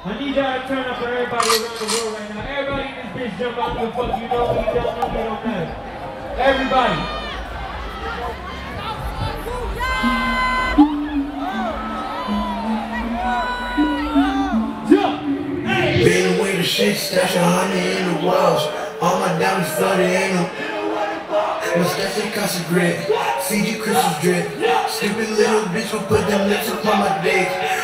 I need y'all to turn up for everybody around the world right now. Everybody in this bitch jump out the fuck you know, you don't know, you don't matter. Everybody. Jump! Hey! Been away the shit, stash 100 in the walls. All my diamonds flooded in them. Mustache and consecrate. Fiji crystals drip. Stupid little bitch will put them lips upon my dick.